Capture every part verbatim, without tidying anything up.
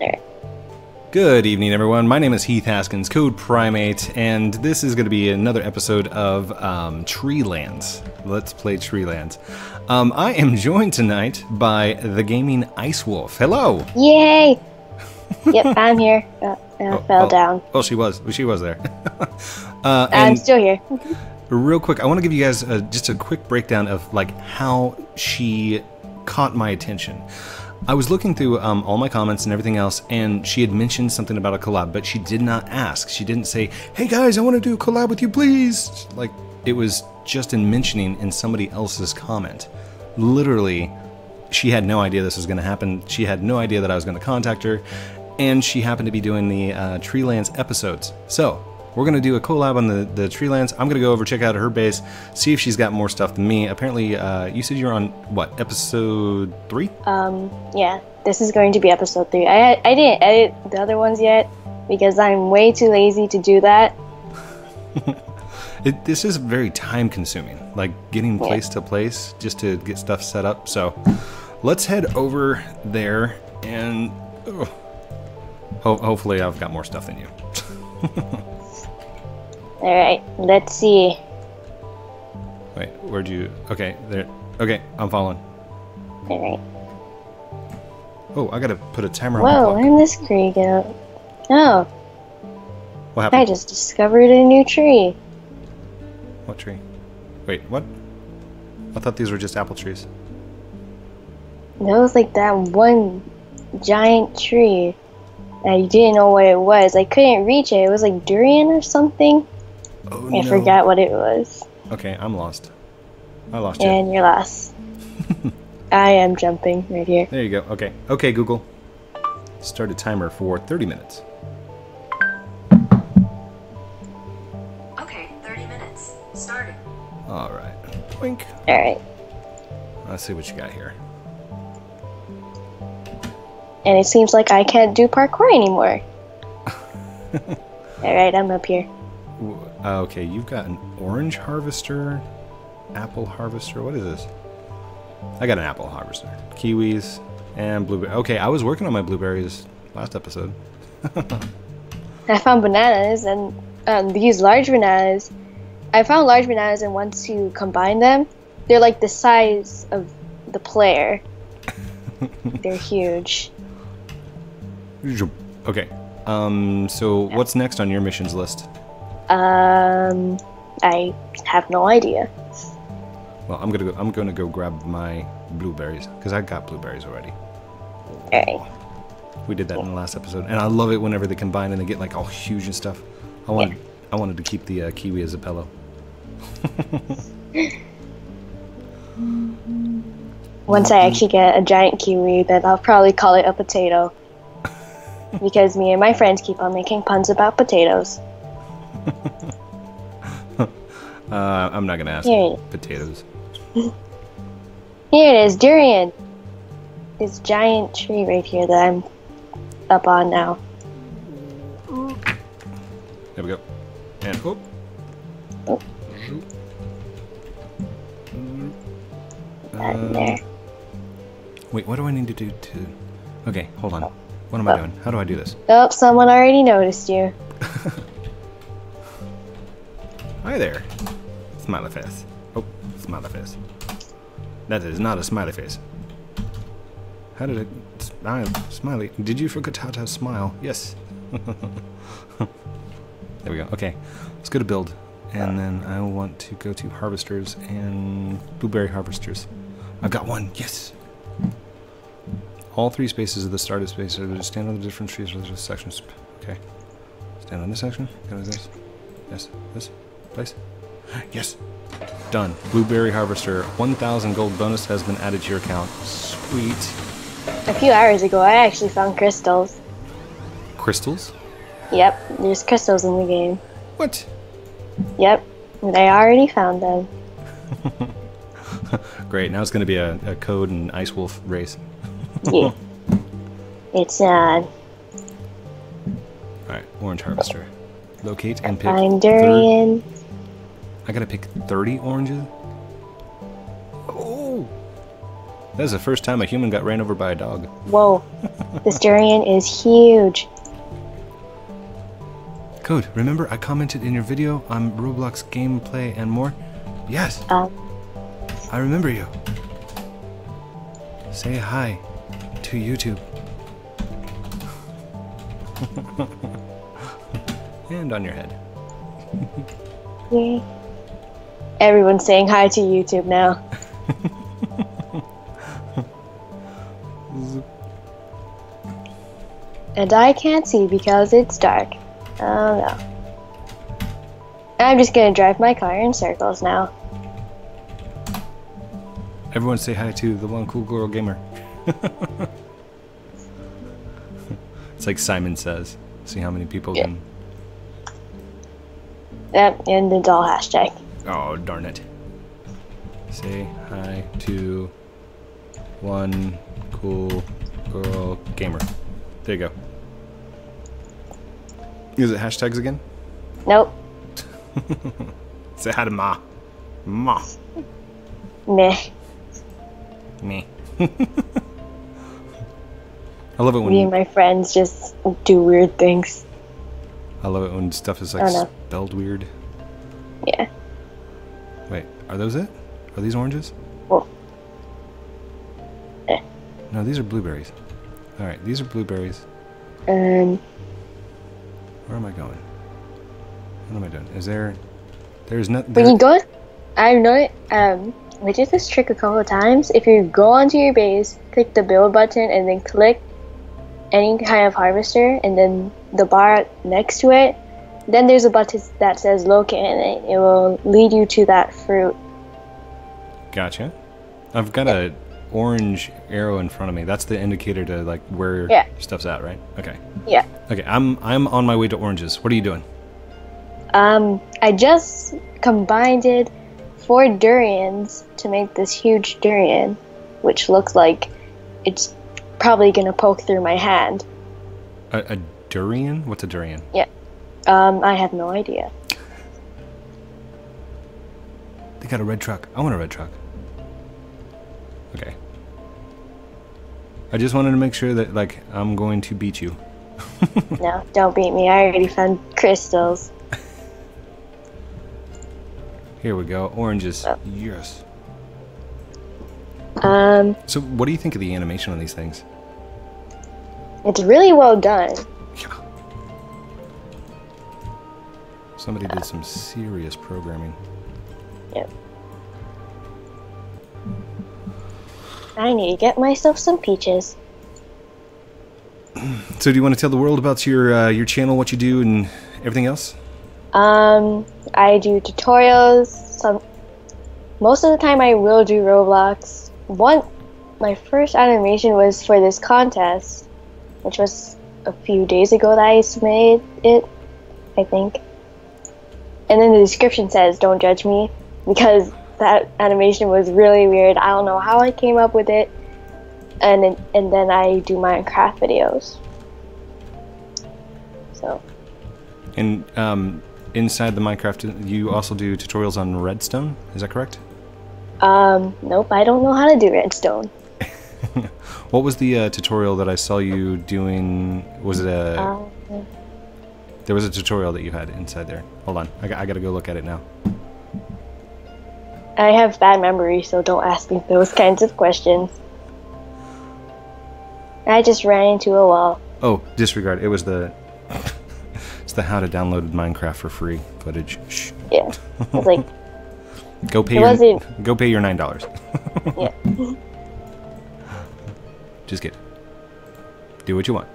Alright. Good evening, everyone. My name is Heath Haskins, Code Primate, and this is going to be another episode of um, TreeLands. Let's play TreeLands. Um, I am joined tonight by the gaming Ice Wolf. Hello. Yay! Yep, I'm here. Uh, I Oh, fell oh, down. Oh, she was. She was there. uh, I'm and still here. real quick, I want to give you guys uh, just a quick breakdown of like how she caught my attention. I was looking through um, all my comments and everything else, and she had mentioned something about a collab, but she did not ask. She didn't say, hey guys, I want to do a collab with you, please. Like, it was just in mentioning in somebody else's comment. Literally, she had no idea this was going to happen. She had no idea that I was going to contact her, and she happened to be doing the uh, TreeLands episodes. So, we're going to do a collab on the, the TreeLands. I'm going to go over, check out her base, see if she's got more stuff than me. Apparently, uh, you said you're on, what, episode three? Um, yeah, this is going to be episode three. I, I didn't edit the other ones yet because I'm way too lazy to do that. it, this is very time consuming, like getting Yeah. place to place just to get stuff set up. So let's head over there and oh, ho hopefully I've got more stuff than you. Alright, let's see. Wait, where'd you... Okay, there. Okay, I'm following. Alright. Oh, I gotta put a timer on Whoa, my clock. where did this tree go? Oh, What I happened? just discovered a new tree. What tree? Wait, what? I thought these were just apple trees. That was like that one giant tree. I didn't know what it was. I couldn't reach it. It was like durian or something. Oh, I no. forgot what it was. Okay, I'm lost. I lost you. And you're lost. I am jumping right here. There you go. Okay. Okay, Google. Start a timer for thirty minutes. Okay, thirty minutes. Starting. Alright. Blink. Alright. Let's see what you got here. And it seems like I can't do parkour anymore. Alright, I'm up here. Ooh, uh, okay, you've got an orange harvester, apple harvester. What is this? I got an apple harvester. Kiwis and blueberries. Okay, I was working on my blueberries last episode. I found bananas and um, these large bananas. I found large bananas, and once you combine them, they're like the size of the player. They're huge. Okay. Um. So what's next on your missions list? Um, I have no idea. Well, I'm gonna go. I'm gonna go grab my blueberries because I got blueberries already. Alright. We did that in the last episode, and I love it whenever they combine and they get like all huge and stuff. I wanted. Yeah. I wanted to keep the uh, kiwi as a pillow. Once I actually get a giant kiwi, then I'll probably call it a potato. Because me and my friends keep on making puns about potatoes. Uh, I'm not gonna ask Yeah. potatoes. Here it is, durian. This giant tree right here that I'm up on now. There we go. And oh. Oh. Not in there. Wait, what do I need to do to... Okay, hold on. What am I Oh. doing? How do I do this? Oh, someone already noticed you. Hi there. Smiley face. Oh, smiley face. That is not a smiley face. How did it... Smile, smiley. Did you forget how to smile? Yes. There we go. Okay, let's go to build. And then I want to go to harvesters and blueberry harvesters. I've got one. Yes. All three spaces of the started space are to stand on the different trees or sections. Okay. Stand on this section. Go to this. Yes. This place. Yes. Done. Blueberry harvester. one thousand gold bonus has been added to your account. Sweet. A few hours ago, I actually found crystals. Crystals? Yep, there's crystals in the game. What? Yep, and I already found them. Great. Now it's going to be a, a Code and Ice Wolf race. Yeah. It's, uh... Alright, orange harvester. Locate and pick. Find durian. thirty. I gotta pick thirty oranges? Oh! That was the first time a human got ran over by a dog. Whoa. This durian is huge. Code, remember I commented in your video on Roblox gameplay and more? Yes! Um, I remember you. Say hi to YouTube. And on your head. Yay. Everyone's saying hi to YouTube now. And I can't see because it's dark. Oh no. I'm just gonna drive my car in circles now. Everyone say hi to the one cool girl gamer. It's like Simon Says. See how many people Yeah. can... Yep, and the doll hashtag. Oh, darn it. Say hi to one cool girl gamer. There you go. Is it hashtags again? Nope. Say hi to Ma. Ma. Meh. Me. I love it when Me and my friends just do weird things. I love it when stuff is like Oh, no. spelled weird. Yeah. Wait, are those it? Are these oranges? Well. Eh. No, these are blueberries. All right, these are blueberries. Um. Where am I going? What am I doing? Is there? There's nothing. When you go, I know it. Um, we did this trick a couple of times. If you go onto your base, click the build button, and then click any kind of harvester, and then the bar next to it, then there's a button that says locate, and it, it will lead you to that fruit. Gotcha. I've got a orange arrow in front of me. That's the indicator to like where Yeah. stuff's at, right? Okay. Yeah. Okay. I'm I'm on my way to oranges. What are you doing? Um, I just combined it four durians to make this huge durian, which looks like it's probably gonna poke through my hand. A, a durian? What's a durian? Yeah. Um, I have no idea. They got a red truck. I want a red truck. Okay. I just wanted to make sure that like I'm going to beat you. No, don't beat me. I already found crystals. Here we go. Oranges. Oh. Yes. Um, So what do you think of the animation on these things? it's really well done. Yeah. Somebody did some serious programming. Yep. I need to get myself some peaches. So do you want to tell the world about your uh, your channel, what you do, and everything else? Um, I do tutorials. Some, most of the time, I will do Roblox. One, my first animation was for this contest, which was a few days ago that I submitted it, I think. And then the description says, "Don't judge me," because that animation was really weird. I don't know how I came up with it. And then, and then I do Minecraft videos. So. And um, inside the Minecraft, you also do tutorials on redstone. Is that correct? Um, nope, I don't know how to do redstone. What was the uh, tutorial that I saw you doing? Was it a... Um, There was a tutorial that you had inside there. Hold on. I, got- I gotta go look at it now. I have bad memory, so don't ask me those kinds of questions. I just ran into a wall. Oh, disregard. It was the... It's the how to download Minecraft for free footage. Shh. Yeah, I was like, Go pay It your... wasn't- Go pay your nine dollars. yeah. Just kidding. Do what you want.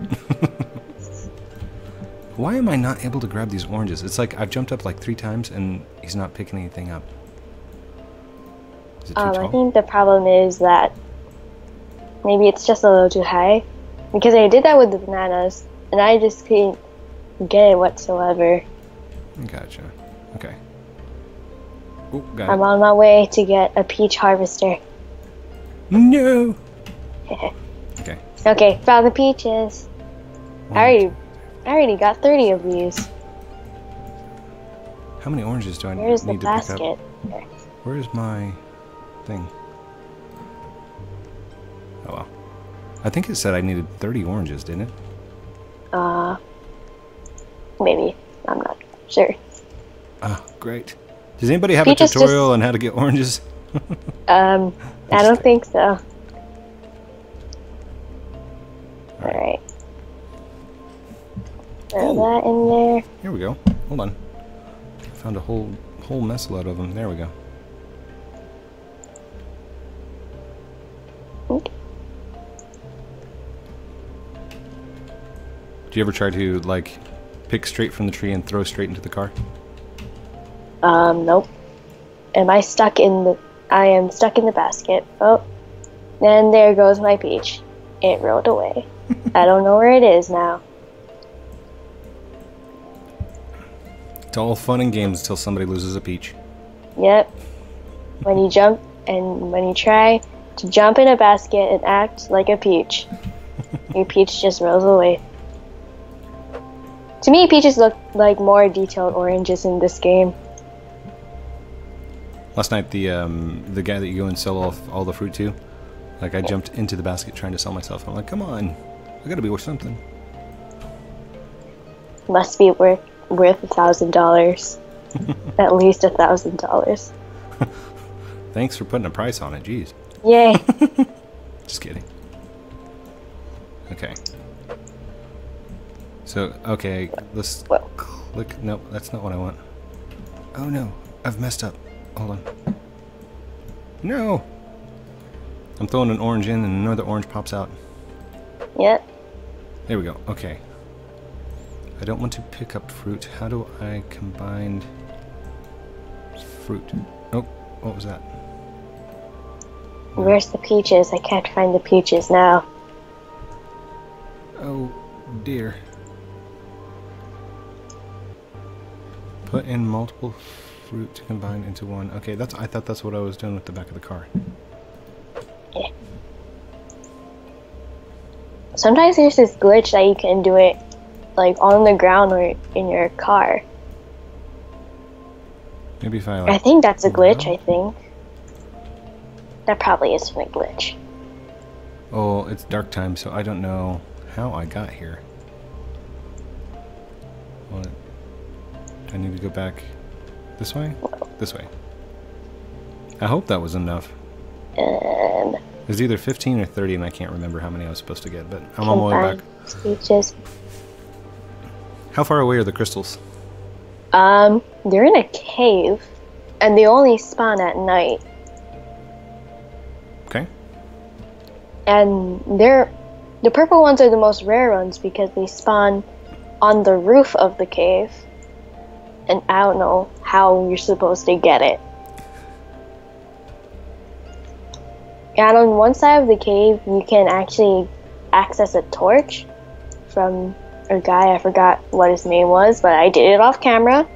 Why am I not able to grab these oranges? It's like I've jumped up like three times and he's not picking anything up. Is it too Um, tall? I think the problem is that maybe it's just a little too high. Because I did that with the bananas, and I just couldn't get it whatsoever. Gotcha. Okay. Oh, got I'm it. on my way to get a peach harvester. No! Okay. Okay, found the peaches. I already, I already got thirty of these. How many oranges do I Where's the need to pick basket? up? Where's my thing? Oh well. I think it said I needed thirty oranges, didn't it? Uh, maybe. I'm not sure. Ah, great. Does anybody have Peaches a tutorial just- on how to get oranges? Um, I don't think so. All right. Alright. Throw Oh. that in there. Here we go. Hold on. Found a whole whole mess load of them. There we go. Oop. Do you ever try to like pick straight from the tree and throw straight into the car? Um, nope. Am I stuck in the... I am stuck in the basket. Oh. And there goes my peach. It rolled away. I don't know where it is now. It's all fun and games until somebody loses a peach. Yep. When you jump and when you try to jump in a basket and act like a peach, your peach just rolls away. To me, peaches look like more detailed oranges in this game. Last night, the um, the guy that you go and sell all, all the fruit to, like I jumped into the basket trying to sell myself. I'm like, come on, I gotta be worth something. Must be worth worth a thousand dollars, at least a thousand dollars. Thanks for putting a price on it. Jeez. Yay! Just kidding. Okay. So, okay, let's Whoa. click. No, that's not what I want. Oh no, I've messed up. Hold on. No! I'm throwing an orange in and another orange pops out. Yep. There we go. Okay. I don't want to pick up fruit. How do I combine fruit? Oh, what was that? Where's the peaches? I can't find the peaches now. Oh dear. Put in multiple fruit to combine into one. Okay, that's. I thought that's what I was doing with the back of the car. Yeah. Sometimes there's this glitch that you can do it like on the ground or in your car. Maybe if I I like. think that's a glitch, Wow. I think. That probably isn't a glitch. Oh, it's dark time, so I don't know how I got here. What? I need to go back this way? This way. I hope that was enough. Um, It was either fifteen or thirty, and I can't remember how many I was supposed to get, but I'm on my way back. Peaches. How far away are the crystals? Um, they're in a cave, and they only spawn at night. Okay. And they're the purple ones are the most rare ones because they spawn on the roof of the cave. And I don't know how you're supposed to get it. And on one side of the cave, you can actually access a torch from a guy. I forgot what his name was, but I did it off camera.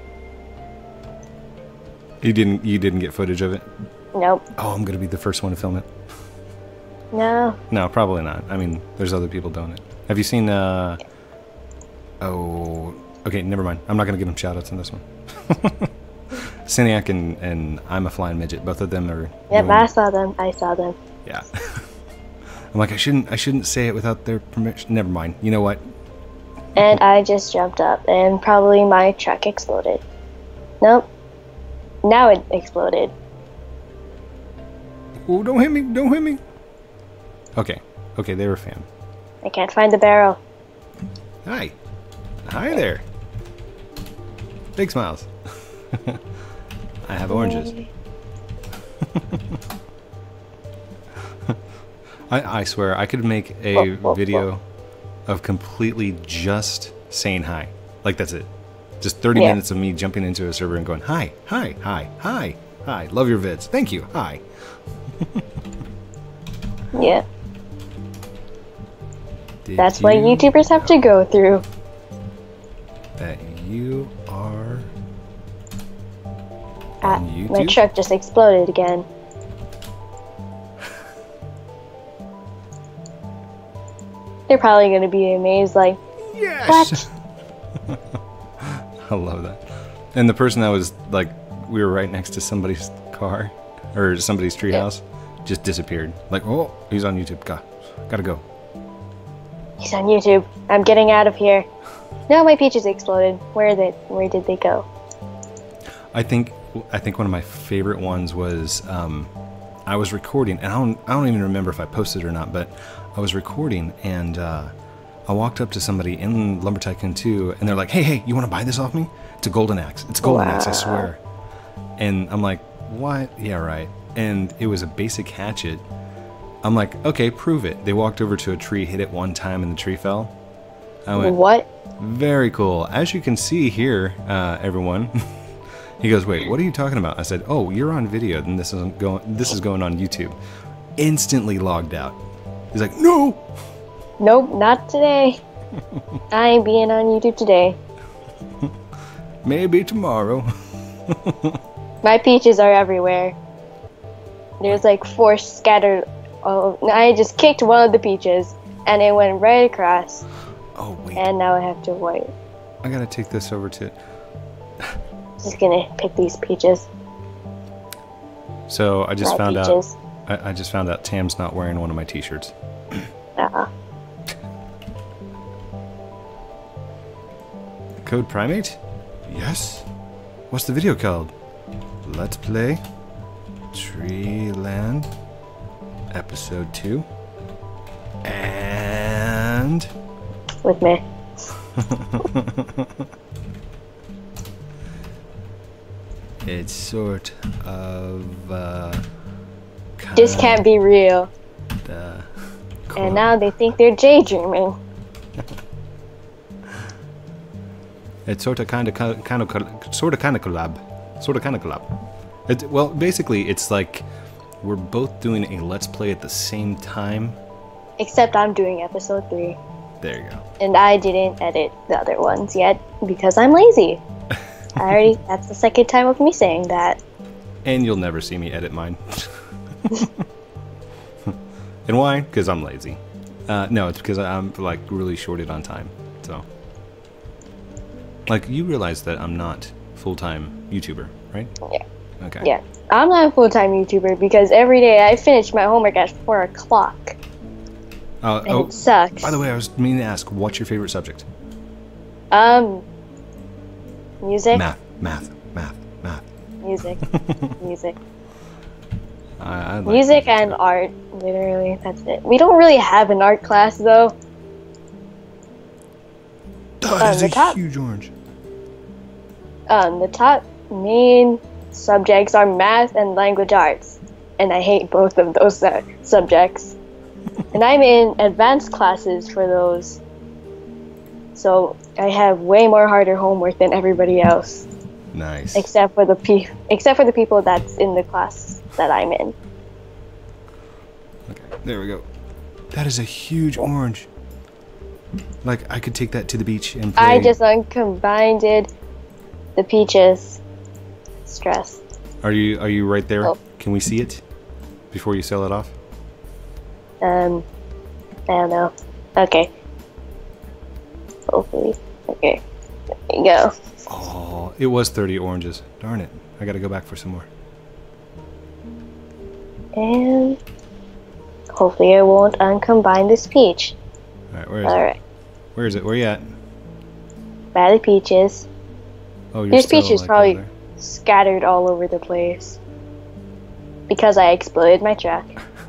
You didn't. You didn't get footage of it. Nope. Oh, I'm gonna be the first one to film it. No. No, probably not. I mean, there's other people doing it. Have you seen? Uh, oh, okay. Never mind. I'm not gonna give them shoutouts on this one. Cyniac and and I'm a Flying Midget. Both of them are. Yep, doing- I saw them. I saw them. Yeah. I'm like, I shouldn't. I shouldn't say it without their permission. Never mind. You know what? And I just jumped up, and probably my truck exploded. Nope. Now it exploded. Oh, don't hit me! Don't hit me! Okay. Okay, they were fam. I can't find the barrel. Hi. Hi there. Big smiles. I have oranges. I, I swear, I could make a Whoa, whoa, video whoa. of completely just saying hi. Like, that's it. Just thirty Yeah. minutes of me jumping into a server and going, hi, hi, hi, hi, hi. Love your vids. Thank you. Hi. Yeah. Did That's what you YouTubers have to go through. That you are Ah, on my YouTube? truck just exploded again. They're probably going to be amazed, like, Yes! what? I love that. And the person that was like, we were right next to somebody's car or somebody's treehouse, just disappeared. Like, oh, he's on YouTube. Got, gotta go. He's on YouTube. I'm getting out of here. No, my peaches exploded. Where they? Where did they go? I think I think one of my favorite ones was um, I was recording, and I don't I don't even remember if I posted it or not, but I was recording, and uh, I walked up to somebody in Lumber Tycoon two, and they're like, "Hey, hey, you want to buy this off me? It's a golden axe. It's a golden Wow. axe, I swear." And I'm like, "What? Yeah, right." And it was a basic hatchet. I'm like, "Okay, prove it." They walked over to a tree, hit it one time, and the tree fell. I went, What? "Very cool." As you can see here, uh, everyone. He goes, "Wait, what are you talking about?" I said, "Oh, you're on video, then this isn't going. This is going on YouTube." Instantly logged out. He's like, "No." Nope, not today. I ain't being on YouTube today. Maybe tomorrow. My peaches are everywhere. There's like four scattered. Oh, I just kicked one of the peaches, and it went right across. Oh wait, And now I have to wait. I gotta take this over to. Just gonna pick these peaches. So I just My found peaches. out. I, I just found out Tam's not wearing one of my T-shirts. Uh-uh. Code Primate? Yes. What's the video called? Let's play TreeLands episode two. And With me. it's sort of uh This can't be real. kinda And now they think they're daydreaming. It's sort of kind of kind of sort of kind of collab, sort of kind of collab. It, well, basically, it's like we're both doing a let's play at the same time. Except I'm doing episode three. There you go. And I didn't edit the other ones yet because I'm lazy. I already, that's the second time of me saying that. And you'll never see me edit mine. And why? Because I'm lazy. Uh, no, it's because I'm like really shorted on time. So, like, you realize that I'm not full-time YouTuber, right? Yeah. Okay. Yeah. I'm not a full-time YouTuber because every day I finish my homework at four o'clock. Uh, And oh, it sucks. by the way, I was meaning to ask, what's your favorite subject? Um, music. Math, math, math, math. Music. Music. I, I like Music too. and art. Literally, that's it. We don't really have an art class though. That um, is the a top- huge orange. Um, the top main subjects are math and language arts, and I hate both of those uh, subjects. And I'm in advanced classes for those, so I have way more harder homework than everybody else, Nice. except for the pe- except for the people that's in the class that I'm in. Okay, there we go. That is a huge orange. Like, I could take that to the beach and play. I just uncombined the peaches. Stress. Are you are you right there? Oh. Can we see it before you sell it off? Um, I don't know. Okay. Hopefully. Okay. There you go. Oh, it was thirty oranges. Darn it. I gotta go back for some more. And hopefully I won't uncombine this peach. Alright, where is it? Alright. Where is it? Where you at? By the peaches. Oh, you're This still, peach is like, probably over scattered all over the place. Because I exploded my truck.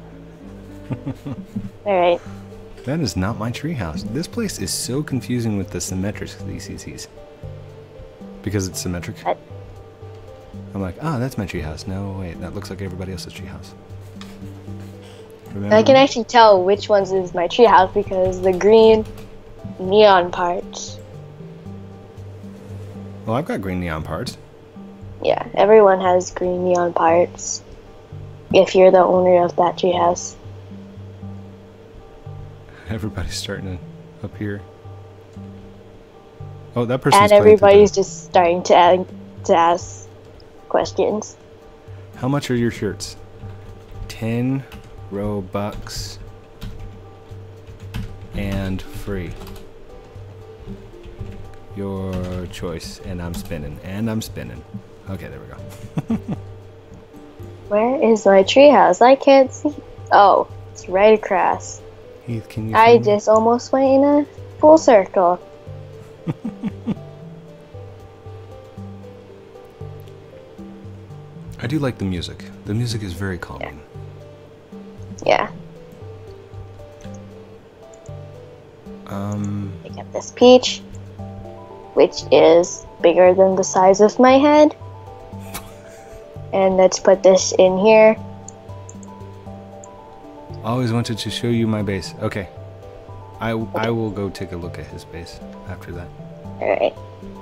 Alright. there. That is not my treehouse. This place is so confusing with the symmetric C C Cs. Because it's symmetric. What? I'm like, ah, that's my treehouse. No, wait, that looks like everybody else's treehouse. Remember I can me? actually tell which ones is my treehouse because the green neon parts. Well, I've got green neon parts. Yeah, everyone has green neon parts. If you're the owner of that treehouse. Everybody's starting to appear. Oh, that person's And playing through everybody's the- just starting to add, to ask questions. How much are your shirts? Ten Robux and free. Your choice. And I'm spinning. And I'm spinning. Okay, there we go. Where is my treehouse? I can't see. Oh, it's right across. Heath, can you I see me? just almost went in a full circle. I do like the music. The music is very calming. Yeah. Um, Pick up this peach, which is bigger than the size of my head. And let's put this in here. always wanted to show you my base. Okay. I, I will go take a look at his base after that. Alright.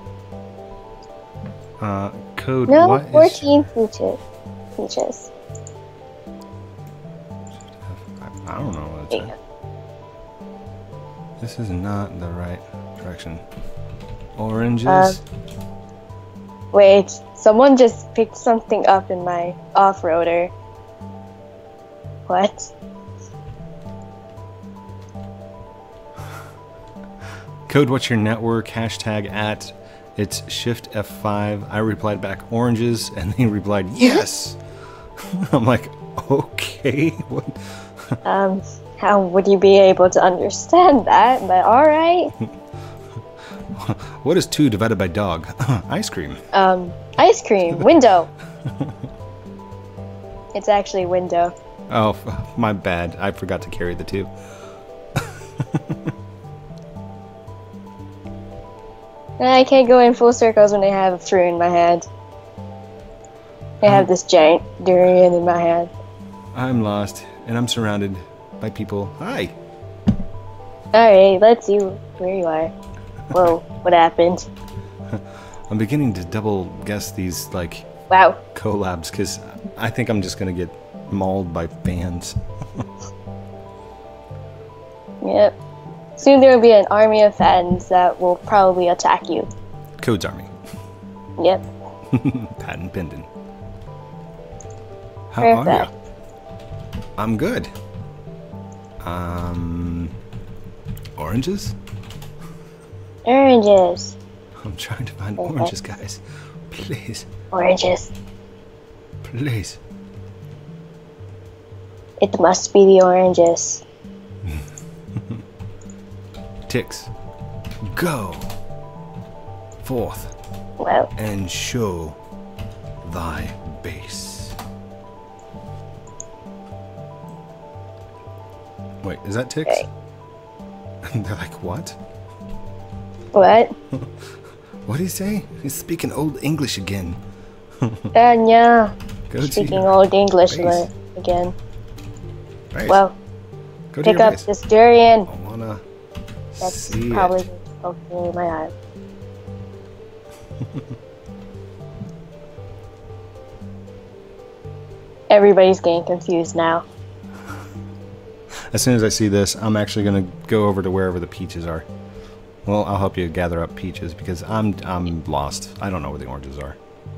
Uh, code No, what is... fourteen peaches. Peaches. I, I don't know what it's Yeah. at. This is not the right direction. Oranges? Uh, Wait, someone just picked something up in my off-roader. What? Code what's your network? Hashtag at. It's shift F five. I replied back oranges, and they replied yes. I'm like, okay. What? Um, how would you be able to understand that? But alright. What is two divided by dog? Ice cream. Um, ice cream. Window. It's actually window. Oh, my bad. I forgot to carry the two. I can't go in full circles when I have a fruit in my hand. I have this giant durian in my hand. I'm lost, and I'm surrounded by people. Hi. Alright, let's see where you are. Whoa, what happened? I'm beginning to double guess these, like, Wow. collabs, because I think I'm just going to get mauled by fans. Yep. Soon there will be an army of fans that will probably attack you. Codes Army. Yep. Patent pending. How are Perfect. you? I'm good. Um, oranges? Oranges. I'm trying to find Perfect. oranges, guys. Please, Oranges. please. It must be the oranges. Ticks, go forth Wow. and show thy base. Wait, is that ticks? Okay. They're like, what? What? What did he say? He's speaking old English again. Uh, yeah. Go to Speaking your old English base. le- again. Base. Well, Go to pick your up base. this durian. I wanna That's see probably it. poking in my eye. Everybody's getting confused now. As soon as I see this, I'm actually gonna go over to wherever the peaches are. Well, I'll help you gather up peaches because I'm I'm lost. I don't know where the oranges are.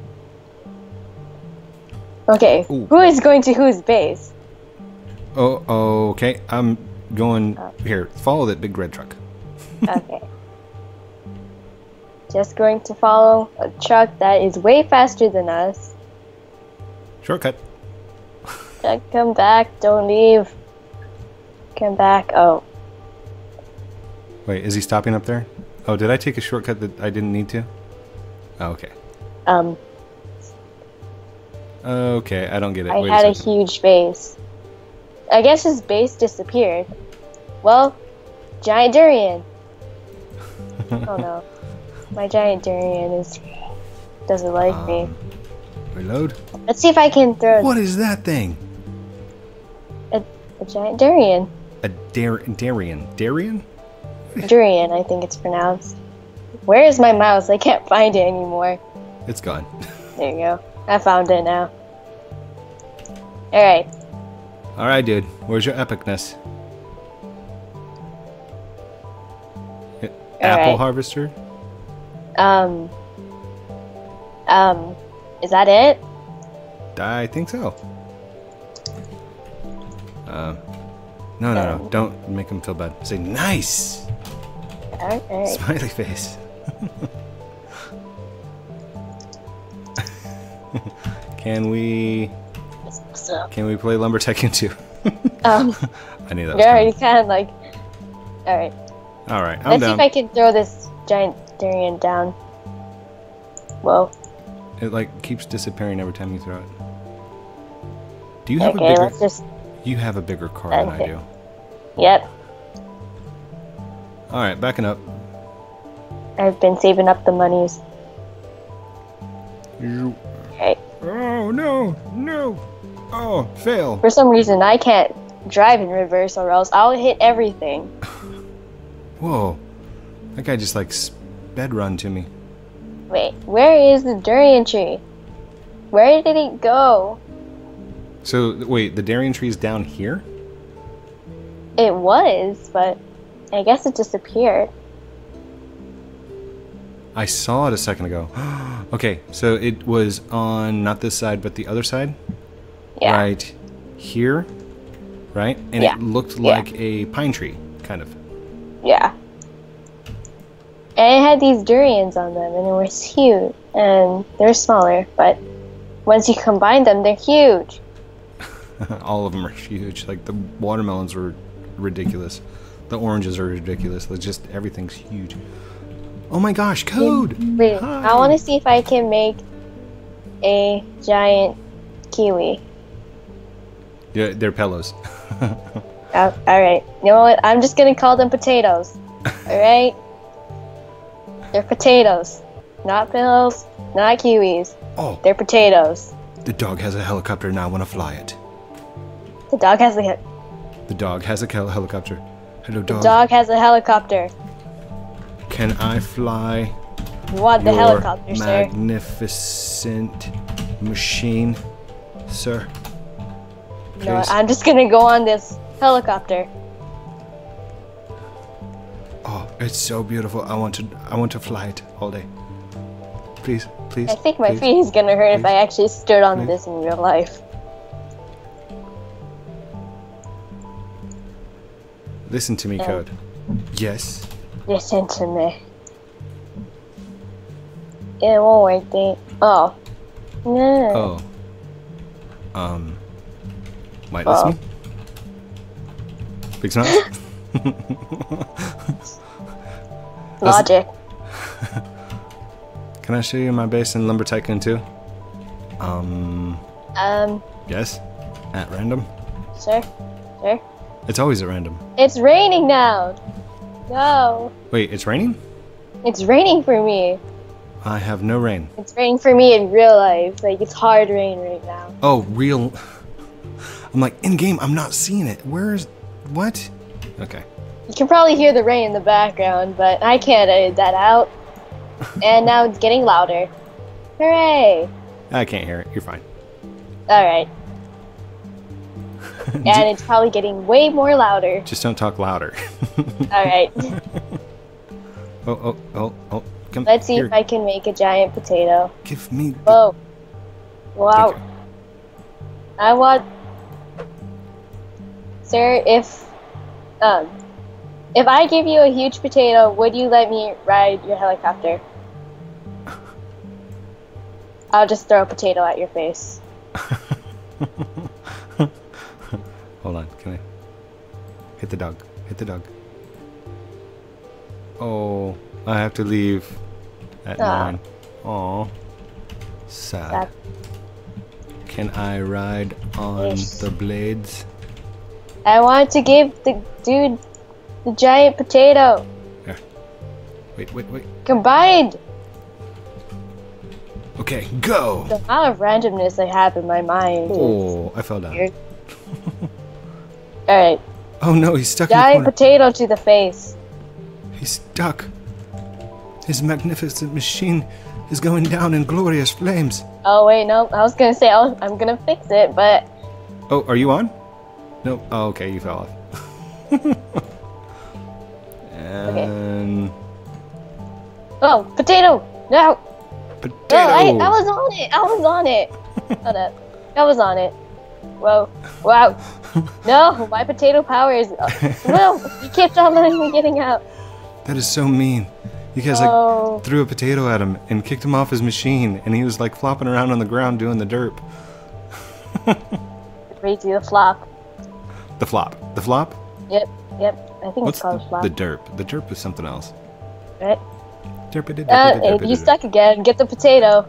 Okay, Ooh. who is going to whose base? Oh, oh, okay. I'm going Oh. here. Follow that big red truck. Okay. Just going to follow a truck that is way faster than us. Shortcut. Truck, come back, don't leave. Come back. Oh, Wait, is he stopping up there? Oh, did I take a shortcut that I didn't need to? Oh, okay. um, Okay, I don't get it. I Wait had a a second. huge base. I guess his base disappeared. Well, giant durian. Oh no, my giant durian is doesn't like me. Um, Reload. Let's see if I can throw What is that thing? a, a giant durian. A dar Darian. Darian? Durian, I think it's pronounced. Where is my mouse? I can't find it anymore. It's gone. There you go. I found it now. Alright. Alright, dude. Where's your epicness? Apple Alright. harvester? Um. Um. Is that it? I think so. Uh, no, no, no. Don't make him feel bad. Say nice! Alright. Smiley face. Can we... So, Can we play Lumber Tycoon two? um. I knew that was You're already coming. kind of like. All right. All right, I'm Let's down. see if I can throw this giant durian down. Whoa. It like keeps disappearing every time you throw it. Do you have Okay, a bigger? let's just. You have a bigger car than I Okay. do. Yep. All right, backing up. I've been saving up the monies. You- Okay. Oh no, no! Oh, fail. For some reason, I can't drive in reverse, or else I'll hit everything. Whoa, that guy just like sped run to me. Wait, where is the durian tree? Where did it go? So wait, the durian tree is down here? It was, but I guess it disappeared. I saw it a second ago. Okay, so it was on not this side, but the other side, Yeah. right here, right? And Yeah. it looked Yeah. like a pine tree, kind of. Yeah. And it had these durians on them, and it was huge. And they're smaller, but once you combine them, they're huge. All of them are huge. Like the watermelons were ridiculous. The oranges are ridiculous. Like just everything's huge. Oh my gosh, code! Wait, Hi. I want to see if I can make a giant kiwi. Yeah, they're pillows. Oh, alright. You know what? I'm just gonna call them potatoes. Alright? They're potatoes. Not pillows, not kiwis. Oh, They're potatoes. the dog has a helicopter and I want to fly it. The dog has a The dog has a hel- helicopter. Hello, the dog. dog has a helicopter. Can I fly You want the your helicopter, sir? magnificent machine, sir? You know what? Please. I'm just gonna go on this helicopter. Oh, it's so beautiful. I want to. I want to fly it all day. Please, please. I think my please. feet is gonna hurt if Please. I actually stood on Please. this in real life. Listen to me, Um, Code. Yes. Listen to me. It won't work, Dave. Oh. No. Oh. Um. Might listen. Oh. Big smile. Logic. Can I show you my base in Lumber Tycoon two? Um. Um, Yes. At random. sir? Sir? It's always at random. It's raining now! No. Wait, it's raining? It's raining for me. I have no rain. It's raining for me in real life. Like, it's hard rain right now. Oh, real. I'm like, in game, I'm not seeing it. Where's. What? Okay. You can probably hear the rain in the background, but I can't edit that out. And now it's getting louder. Hooray! I can't hear it. You're fine. Alright. And it's probably getting way more louder. Just don't talk louder. Alright. Oh, oh, oh, oh. Come Let's see here. if I can make a giant potato. Give me. The... Whoa. Wow. Okay. I want... Sir, if... Um... If I give you a huge potato, would you let me ride your helicopter? I'll just throw a potato at your face. Hold on, can I hit the dog? Hit the dog. Oh, I have to leave at Ah. nine. Aw, sad. Sad. Can I ride on Yes. the blades? I want to give the dude the giant potato. Here. Wait, wait, wait. Combined! Okay, go! The amount of randomness I have in my mind is Oh, I fell down. weird. Alright. Oh no, he's stuck in Giant the corner. potato to the face. He's stuck. His magnificent machine is going down in glorious flames. Oh wait, no. I was gonna say I was, I'm gonna fix it, but Oh, are you on? No. Oh, okay, you fell off. and oh, potato! No, potato. no, I, I was on it. I was on it. Hold up, I was on it. Whoa, wow! No, my potato power is. No, you kept on letting me getting out. That is so mean. You guys like Oh, threw a potato at him and kicked him off his machine, and he was like flopping around on the ground doing the derp. read you the flop. The flop. The flop. Yep, yep. I think What's it's called the, flop. the derp? The derp is something else. Right? Derp it, Uh, hey, you stuck again. Get the potato.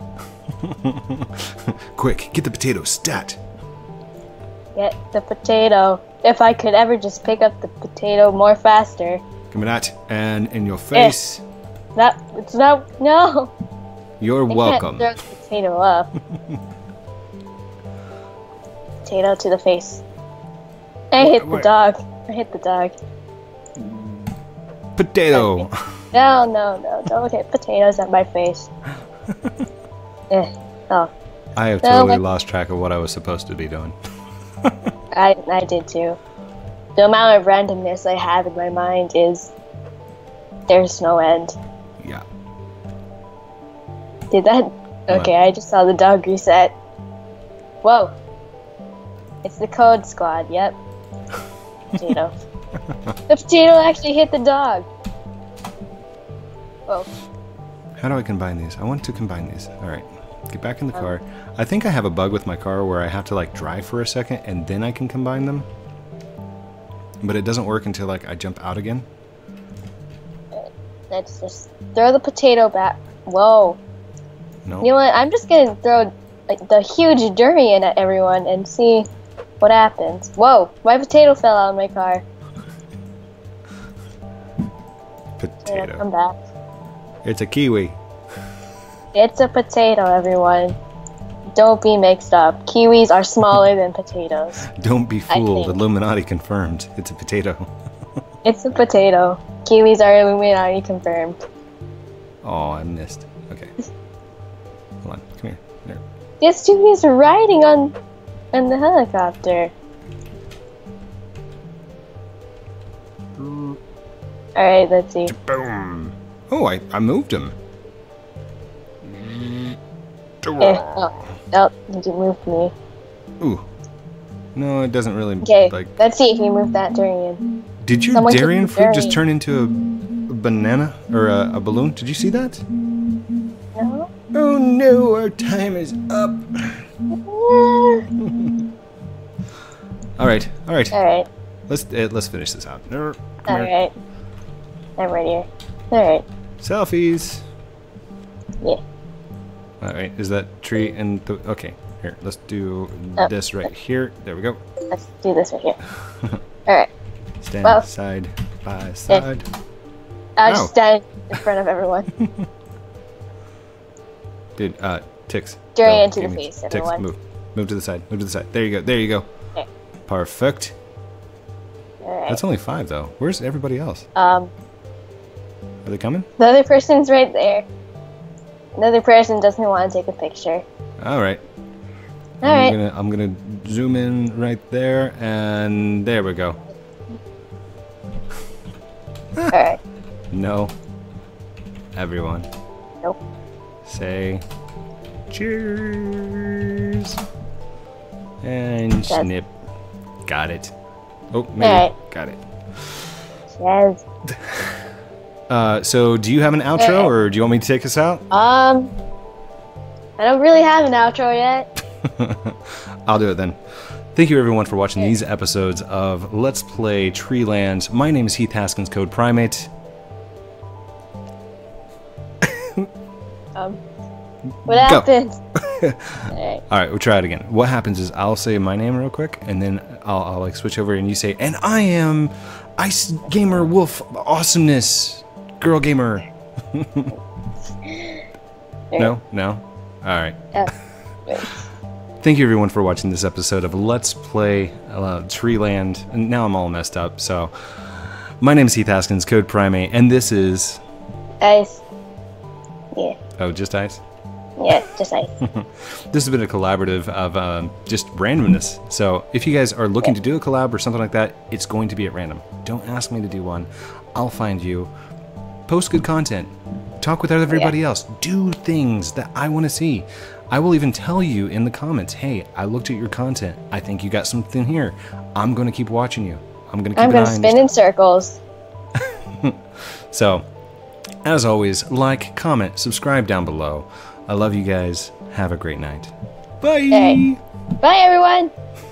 Quick, get the potato, stat. Get the potato. If I could ever just pick up the potato more faster. Coming at and in your face. Eh. That it's not no. You're I welcome. Can't throw the potato up. Potato to the face. I hit the Wait. dog. I hit the dog. Potato. No, no, no! Don't hit potatoes at my face. eh. Oh, I have No, totally but- lost track of what I was supposed to be doing. I I did too. The amount of randomness I have in my mind is there's no end. Yeah. Did that? Okay, I just saw the dog reset. Whoa! It's the code squad. Yep. Potato. The potato actually hit the dog. Whoa. How do I combine these? I want to combine these. All right. Get back in the car. I think I have a bug with my car where I have to like drive for a second and then I can combine them. But it doesn't work until like I jump out again. Let's just throw the potato back. Whoa. No. You know what? I'm just gonna throw like, the huge durian at everyone and see what happens. Whoa! My potato fell out of my car. Potato, come Potato. back. It's a kiwi. It's a potato, everyone. Don't be mixed up. Kiwis are smaller than potatoes. Don't be I fooled. think. Illuminati confirmed. It's a potato. It's a potato. Kiwis are Illuminati confirmed. Oh, I missed. Okay. Hold on. Come here. There. This dude is riding on, on the helicopter. Alright, let's see. Boom. Oh, I, I moved him. Eh, oh, no, you didn't move me. Ooh. No, it doesn't really Okay, like. let's see if you move that durian. Did your someone took durian the fruit just durian. turn into a banana or a, a balloon? Did you see that? No? Oh no, our time is up. All right, all right. Alright, Let's uh, let's finish this out. Er, come here. alright. I'm right here. Alright, Selfies. yeah. All right, is that tree and the okay? Here, let's do Oh. this right here. There we go. Let's do this right here. Alright, Stand Well. side by side. I'll Ow. just stand in front of everyone. Dude, uh, ticks. Durian Go, to the give me- face, Ticks, everyone. move. Move to the side. Move to the side. There you go. There you go. Okay. Perfect. Alright. That's only five, though. Where's everybody else? Um, Are they coming? the other person's right there. The other person doesn't want to take a picture. All right. I'm Alright. gonna I'm gonna zoom in right there, and there we go. Alright. No. Everyone. Nope. Say cheers. And Yes. snip. Got it. Oh, maybe. Alright. Got it. Yes. Uh, so do you have an outro, Alright. or do you want me to take us out? Um, I don't really have an outro yet. I'll do it then. Thank you everyone for watching these episodes of Let's Play TreeLands. My name is Heath Haskins, Code Primate. Um, what Go. happened? Alright. All right, we'll try it again. What happens is I'll say my name real quick, and then I'll, I'll like switch over, and you say, "And I am Ice Gamer Wolf Awesomeness Girl Gamer." No, no. All right. Oh, wait. Thank you everyone for watching this episode of Let's Play uh, TreeLand. And now I'm all messed up. So, my name is Heath Haskins, Code Primate, and this is Ice. Yeah. oh, just Ice. Yeah, just ice. This has been a collaborative of um, just randomness. So if you guys are looking to do a collab or something like that, it's going to be at random. Don't ask me to do one. I'll find you. Post good content. Talk with everybody Yeah. else. Do things that I want to see. I will even tell you in the comments, hey, I looked at your content. I think you got something here. I'm going to keep watching you. I'm going to keep I'm an gonna eye on spin your in circles. So, as always, like, comment, subscribe down below. I love you guys. Have a great night. Bye! Okay. Bye, everyone.